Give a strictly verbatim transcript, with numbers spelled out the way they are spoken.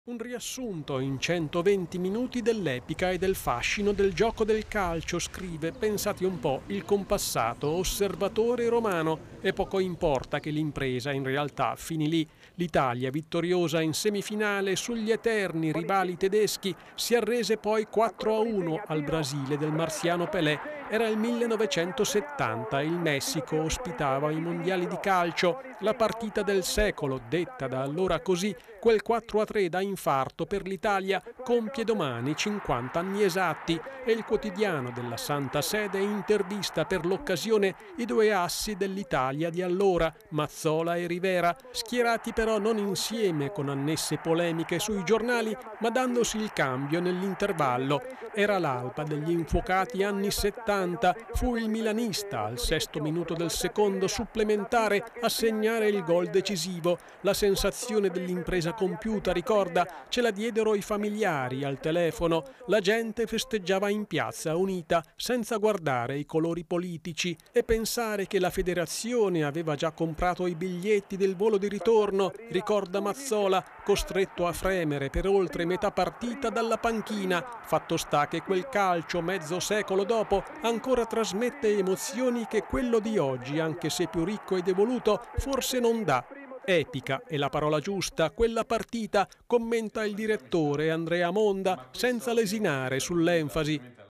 Un riassunto in centoventi minuti dell'epica e del fascino del gioco del calcio, scrive, pensate un po', il compassato osservatore romano, e poco importa che l'impresa in realtà finì lì. L'Italia, vittoriosa in semifinale sugli eterni rivali tedeschi, si arrese poi quattro a uno al Brasile del marziano Pelé. Era il millenovecentosettanta, il Messico ospitava i mondiali di calcio, la partita del secolo, detta da allora così, quel quattro a tre da infarto per l'Italia compie domani cinquanta anni esatti, e il quotidiano della Santa Sede intervista per l'occasione i due assi dell'Italia di allora, Mazzola e Rivera, schierati però non insieme con annesse polemiche sui giornali, ma dandosi il cambio nell'intervallo. Era l'alba degli infuocati anni settanta, fu il milanista al sesto minuto del secondo supplementare a segnare il gol decisivo. La sensazione dell'impresa compiuta, ricorda, ce la diedero i familiari al telefono. La gente festeggiava in piazza unita, senza guardare i colori politici, e pensare che la federazione aveva già comprato i biglietti del volo di ritorno, ricorda Mazzola, costretto a fremere per oltre metà partita dalla panchina. Fatto sta che quel calcio, mezzo secolo dopo, ancora trasmette emozioni che quello di oggi, anche se più ricco ed evoluto, forse non dà. Epica è la parola giusta, quella partita, commenta il direttore Andrea Monda, senza lesinare sull'enfasi.